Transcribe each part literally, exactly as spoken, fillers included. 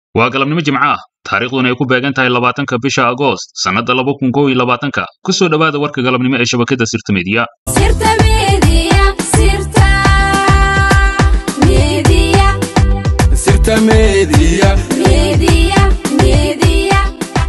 waa galabnimo Jimco ah taariikhduna ay ku beegan tahay labaatanka bisha Agoost sanada laba kun iyo labaatanka ku soo dhawaada warka galabnimo ee shabakada Sirta Media Sirta Media Sirta Media Sirta Media Media Media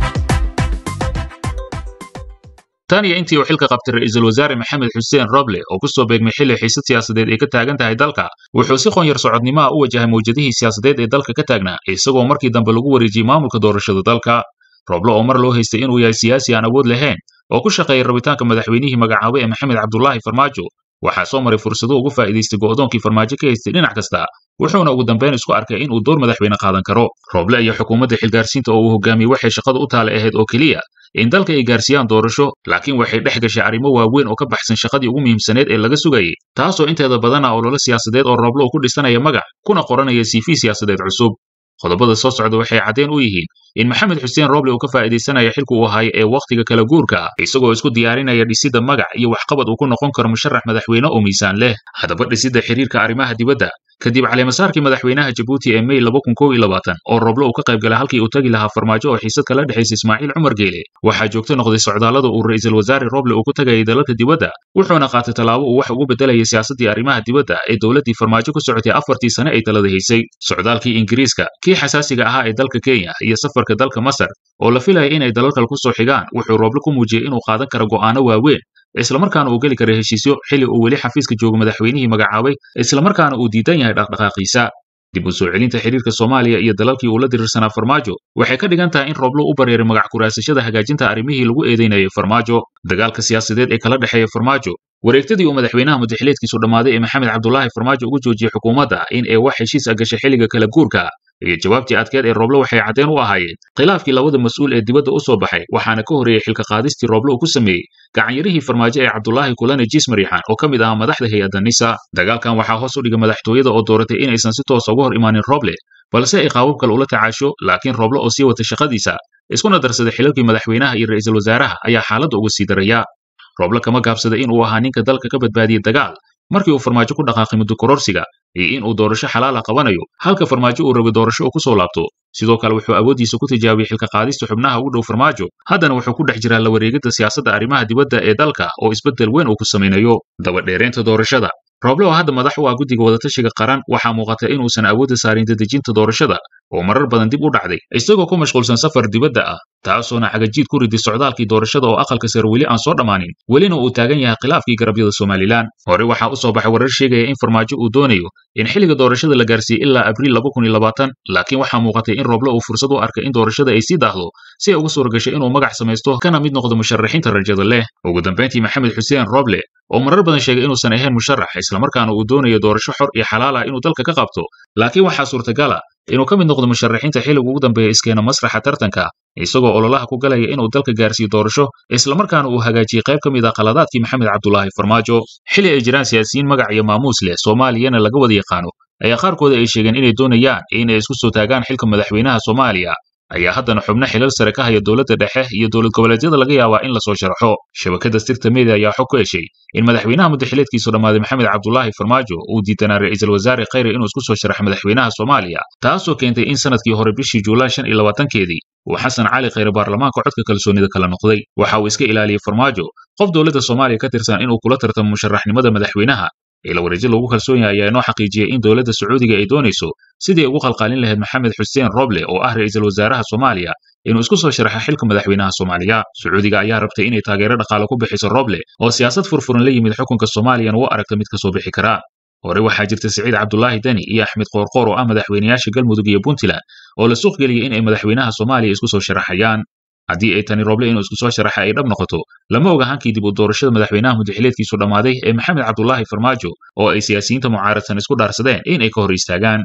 tani intii uu xilka qabtay ra'iisul wasaare Maxamed Xuseen Roble oo ku soo beegmay xilli xiisad siyaasadeed ee ka taagan tahay dalka wuxuu si qoon yar socodnimo u wajahay mowjadihii siyaasadeed ee dalka ka taagnaa isagoo markii dambe lagu wareejiyay maamulka doorashada dalka Roble oo mar loo haystay inuu yahay siyaasi aan awood lahayn oo ku shaqeeyay rabitaanka madaxweynihii magacaabay ee Maxamed Cabdullaahi Farmaajo waxa soo maray fursado ugu faa'iideystay go'doonkii Farmaajo ka haystay dhinac kasta wuxuuna ugu dambeyn isku arkay in uu door madaxweyne qaadan karo Roble iyo xukuumadda xilgaarsiinta oo uu hogaamiyay waxay shaqada u taale ahayd oo kaliya in dalka ay gaarsiiyaan doorasho laakiin waxay dhex gashay arrimo waaweyn oo ka baxsan shaqadii ugu muhiimsaneed ee laga sugayay taasoo inteeda badan ah olole siyaasadeed oo Roble ku dhisanaya magac kuna qoranaya C V siyaasadeed cusub qodobada soo socda waxay cadeen u yihiin in Maxamed Xuseen Roble uu ka faa'iideysanayo xilku uu hayo ee waqtiga kala guurka isagoo isku diyaarinaya dhisida magac iyo waxqabad uu ku noqon karo musharax madaxweyne oo miisaan leh hadaba dhisida xiriirka arrimaha dibadda kadib caleemasaarkii madaxweynaha Djibouti ee May laba kun iyo labaatan oo Roble uu ka qayb galay halkii uu tagi lahaa Farmaajo oo xiisad kala dhaxaysay Ismaaciil Cumar Geele waxa joogto noqday socdaalada uu ra'iisul wasaare Roble uu ku tagay dalalka dibadda wuxuuna qaatay talaabo uu wax ugu bedelayay siyaasadii arrimaha dibadda ee dawladii Farmaajo ku socotay afartii sano ay talada haysay socdaalkii Ingiriiska kii xasaasiga ahaa ee dalka Kenya iyo safarka dalka Masar oo la filayay inay dalalka ku soo xigaan wuxuu Roble ku muujiyay inuu qaadan karo go'aano waaweyn isla markaana uu gali karo heshiisyo xilli uu weli xafiiska joogo madaxweynihii magacaabay isla markaana uu diidan yahay dhaqdhaqaaqiisa dib u soo celinta xiriirka Soomaaliya iyo dalalkii uu la dirirsanaa Farmaajo waxay ka dhigan tahay in Roble u bareeray magac kuraasashada hagaajinta arrimihii lagu eedeynayay Farmaajo dagaalka siyaasadeed ee kala dhaxeeya Farmaajo wareegtadii uu madaxweynaha muddaxileedkiisu dhamaaday ee Maxamed Cabdullaahi Farmaajo ugu joojiyay xukuumadda in ay wax heshiis ah gashay xilliga kala guurka iyo jawaabtii adkeed ee Roble waxay cadeen u ahaayeen khilaafkii labada mas'uul ee dibadda u soo baxay waxaana ka horeeyay xilka qaadistii Roble uu ku sameeyay gacan yarihii Farmaajo ee Cabdullaahi Kulane Jismariixaan oo kamid ah madaxda hay'adda Nisa dagaalkan waxa hoos u dhigay madaxtooyada oo dooratay inaysan si toos uga hor imaanin Roble balse ay qaabab kale ula tacaasho laakiin Roble oo sii wata shaqadiisa iskuna darsaday xilalkii madaxweynaha iyo ra'iisul wasaaraha ayaa xaaladda uga sii daraya Roble kama gaabsaday in uu ahaa ninka dalka ka badbaadiyay dagaal markii uu Farmaajo ku dhaqaaqay muddo kororsiga iyo in uu doorasho xalaal ah qabanayo halka Farmaajo uu rabo doorasho uu ku soo laabto sidoo kale wuxuu awoodiisa ku tijaabiyay xilka qaadista xubnaha ugu dhow Farmaajo haddana wuxuu ku dhex jiraa la wareegida siyaasadda arrimaha dibadda ee dalka oo isbedel weyn uu ku samaynayo daba dheereynta doorashada Roble oo hadda madax u ah guddiga wadatashiga qaran waxa muuqata in uusan awood saarin dadejinta doorashada oo marar badan dib u dhacday isagoo ku mashquulsan safar dibadda ah taasoo cagajiid ku riday socdaalkii doorashada oo aqalka sare weli aan soo dhamaanin welina uu taagan yahay khilaafkii garabyada Soomaaliland hore waxa u soo baxay warar sheegaya in Farmaajo uu doonayo in xilliga doorashada la gaarsiiyo ilaa Abriil laba kun iyo labaatan laakiin waxa muuqatay in Roble uu fursad u arkay in doorashada ay sii daahdo si ay ugu soo gashay inuu magac samaysto kana mid noqdo musharaxiinta rajada leh ugu dambeyntii Maxamed Xuseen Roble oo marar badan sheegay inuusan ahayn musharax isla markaana uu doonayo doorasho xor iyo xalaal ah inuu dalka ka qabto laakiin waxa suurtagal ah inuu ka mid noqdo musharaxiinta xilliga ugu dambeeya iskeena masraxa tartanka isagoo ololaha ku galaya inuu dalka gaarsiiyo doorasho isla markaana uu hagaajiyay qayb kamid ah qaladaadkii Maxamed Cabdullaahi Farmaajo xilli ay jiraan siyaasiyiin magac iyo maamuus leh Soomaaliyana laga wada yaqaano ayaa qaarkood ay sheegeen inay doonayaan inay isku soo taagaan xilka madaxweynaha Soomaaliya ayaa haddana xubno xilal sare ka haya dawladda dhexe iyo dawlad goboleedyada laga yaabaa in la soo sharaxo shabakada Sirta Media ayaa xog ku heshay in madaxweynaha muddaxileedkiisu dhamaaday Maxamed Cabdullaahi Farmaajo uu diidanaa ra'iisul wasaare Khayre inuu isku soo sharaxo madaxweynaha Soomaaliya taasoo keentay in sanadkii hore bishii Juulaay shan iyo labaatankeedii uu Xasan Cali Khayre baarlamaanka codka kalsoonida kala noqday waxa uu iska ilaaliyay Farmaajo qof dawladda Soomaaliya ka tirsan inuu kula tartamo musharaxnimada madaxweynaha ila wareejin lagu kalsoon yahay ayaa inoo xaqiijiyay in dawladda Sacuudiga ay doonayso sidii ugu qalqaalin lahayd Maxamed Xuseen Roble oo ah ra'iisul wasaaraha Soomaaliya inuu isku soo sharaxo xilka madaxweynaha Soomaaliya Sacuudiga ayaa rabtay inay taageero dhaqaale ku bixiso Roble oo siyaasad furfuran la yimid xukunka Soomaaliya oo aragta mid ka soo bixi kara hore waxaa jirta Saciid Cabdullaahi Dani iyo Axmed Qoorqoor oo ah madaxweynayaasha Galmudug iyo Puntland oo la suuq galiyay in ay madaxweynaha Soomaaliya isku soo sharaxayaan haddii ay tani Roble inuu isku soo sharaxay ay dhab noqoto lama oga hankii dib u doorashada madaxweynaha muddaxileedkiisu dhamaaday ee Maxamed Cabdullaahi Farmaajo oo ay siyaasiyiinta mucaaradsan isku dhaarsadeen in ay ka hor istaagaan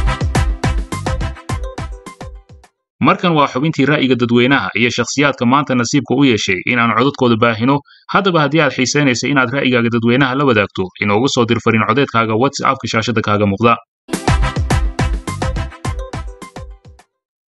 markan waa xubintii ra'yiga dadweynaha iyo shakhsiyaadka maanta nasiibka u yeeshay in aan codadkooda baahino haddaba haddii aad xiisaynayso inaad ra'yigaaga dadweynaha la wadaagto inoogu soo dir fariin codeedkaaga WhatsApp-ka shaashada kaaga muuqda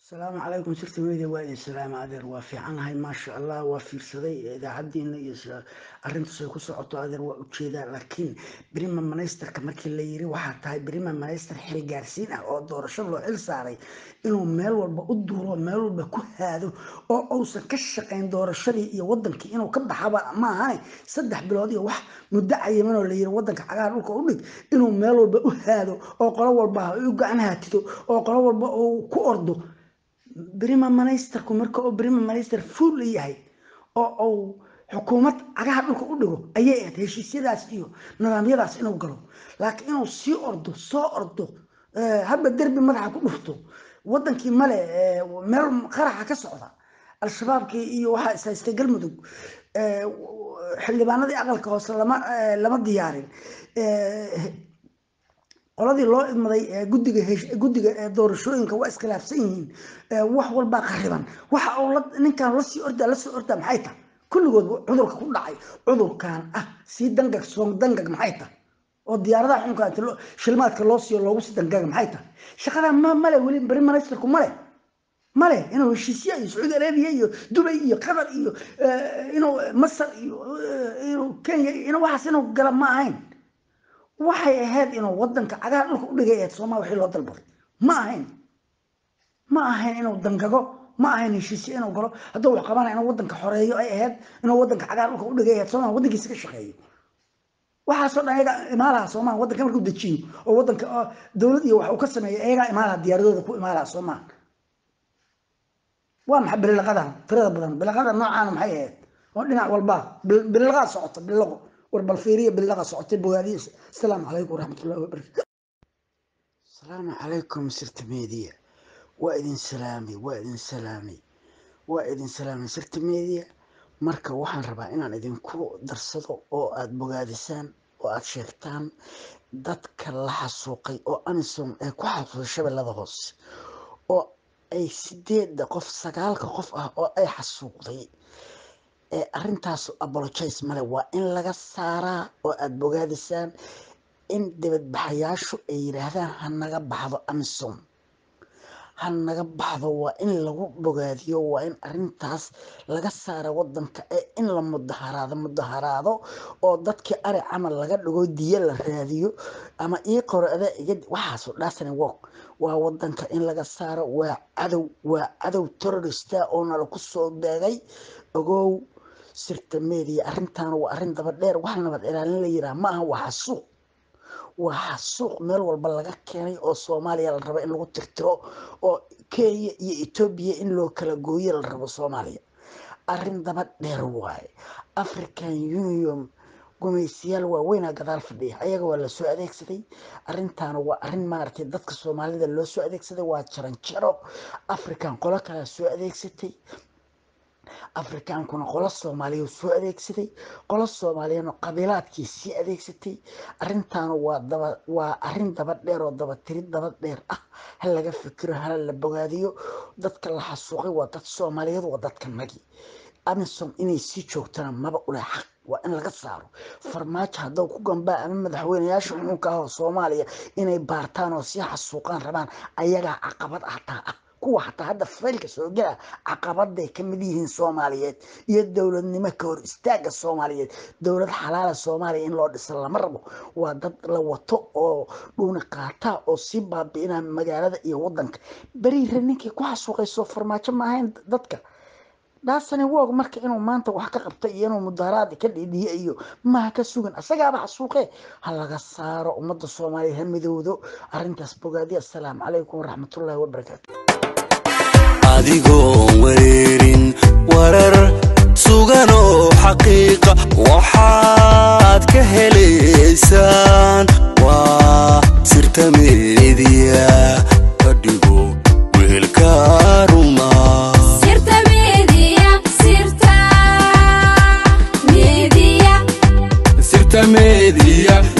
السلام عليكم سيرتي ويدي وادي السلام عذر وفي عنها ما شاء الله وفي صدي إذا عدينا يس أرنت سيكون عطو عذر وكذا لكن بريما مناستر كمرك اللي يري واحد هاي بريما مناستر حل جارسين أو دور شغله حل صاري إنه مال والبقدر مال والبكو هذا أو أو سكشقين دور الشري يودن كإنه كبد حبا ما هاي صدح بلادي واحد مدعي منه اللي يودن كعجار وكأقولك إنه مال والبقو هذا أو قرار والبها يوقع عنها تدو أو قرار والبقو كأرضه بريما مناستركم مركو أو بريما مناستر فول ياهي أو أو حكومة عجها بلكو أدرو أيه هالشيء سيداس إيو نظام يداس إنه قالوا لكن إنه سي أرضو صا أرضو أه هب الدرب مدح كلفته ودن كي ملا أه مر خرح كسعة الشباب كي إيو واحد سيستقل مدوق أه حلي بانادي أقل كوصل لما أه لما ديارين أه qoladii loo idmaday gudiga gudiga doorashooyinka waa iskalaafsan yihiin wax walba qariban waxa uu ninkan la sii orda la sii orda maxay tahay kulligood cudurka ku dhacay cudurkan ah si dangag soon dangag maxay tahay oo diyaaradaha xunka shilmaadka loo sii loogu sii dangag maxay tahay shaqada ma male wali bari minister ku male male inuu heshiisiyo iyo Saudi Arabia iyo Dubai iyo Qatar iyo inuu Masar iyo inuu Kenya inuu wax inuu garan ma ahayn waxay ahayd inuu wadanka cagaar dhulka u dhigay ee Soomaaliya wixii loo dalbaday ma ahayn ma ahayn inuu dangago ma ahayn heshiisiyo inuu galo haddii uu qabanay inuu wadanka xoreeyo ay ahayd inuu wadanka cagaar dhulka u dhigay ee Soomaaliya wadankiisa ka shaqeeyo waxa soo dhayaga imaalaha Soomaaliya wadanka markuu dejiyo oo wadanka dawlad iyo wax uu ka sameeyay ayaga imaalaha diyaaradooda ku imaalaha Soomaaliya waa maxay bilaqada tirada badan bilaqada noocaan maxay ahayd oo dhinac walba bilaqada socota bilaqo والبلفيرية باللغة صوتي بواديس السلام عليكم ورحمة الله وبركاته. السلام عليكم سرت ميديا وإذن سلامي وإذن سلامي وإذن سلامي سرت ميديا مركا وحن ربا إنا إذن كو درسدو أو أد بواديسان أو أد شيختان دادك اللحا السوقي أو أنسون أي كو حافظ الشبه لذهوس أو أي سيديد دا قف ساقالك قف أو أي حسوقي arrintaas apologize male waa in laga saaraa oo aad bogaadisaan in dibadbaxayaashu ay yiraahdaan ha naga baxdo Amisom ha naga baxdo waa in lagu bogaadiyo waa in arrintaas laga saara wadanka ee in la mudaharaado mudaharaado oo dadka ari camal laga dhigo diya la raadiyo ama ii qorada iga waxaas oo dhaasan waa waa wadanka in laga saaro waa cadow waa cadow terrorist oo nala ku soo beegay ogow sirta media arrintan waa arrin daba dheer wax nabad ilaalin la yiraahdo ma aha waa suuq waa suuq meel walba laga keenay oo Soomaaliya la rabo in lagu tirtiro oo Kenya iyo Ethiopia in loo kala gooyo la rabo Soomaaliya arrin daba dheer waay African Union gumaysiyaal waaweyn gadaal fadhiya ayaga waa la soo adeegsaday arrintan waa arrin maartay dadka Soomaalida loo soo adeegsaday waa jaran jaro African qolo kala soo adeegsatay Afrikaan kuna qolo Soomaaliya soo adeegsaday qolo Soomaaliyeed qabiilaadkii si adeegsatay arrintan waa daba waa arrin daba dheer oo daba tirid daba dheer ah hal laga fikiro hal la bogaadiyo dadka la xasuuqay waa dad Soomaaliyeed waa dadka nagi Amisom inay si joogtana maba u leh xaq waa in laga saaro farmaajo hadduu ku gambaa ama madaxweynayaasha xunka ah Soomaaliya inay baartaan oo si xasuuqan rabaan ayaga caqabad ah taa kuwa hatta hadda faylka soo gala caqabada ka mid yihiin Soomaaliyeed iyo dawladnimo ka hor istaaga Soomaaliyeed dawlad xalaal Soomaaliya in loo dhiso lama rabo waa dad la wato oo dhuna qaata oo si baabiina magaalada iyo wadanka bari ninkii ku xasuuqayso farmaajo ma ahayn dadka daasana woog marka inuu maanta wax ka qabtay iyo inuu mudaharaad ka dhidhiyo iyo ma ka sugan asagaaba xasuuqay hal laga saaro ummadda Soomaaliyeed hamidoodo arrintaas bogaadiya assalaamu calaykum waraxmatullaahi wabarakaatuh adigoo wareerin warar sugan oo xaqiiqa waxaad ka helaysaan waa sirta media kadhigo weelka ruma sirta media sirta media sirta media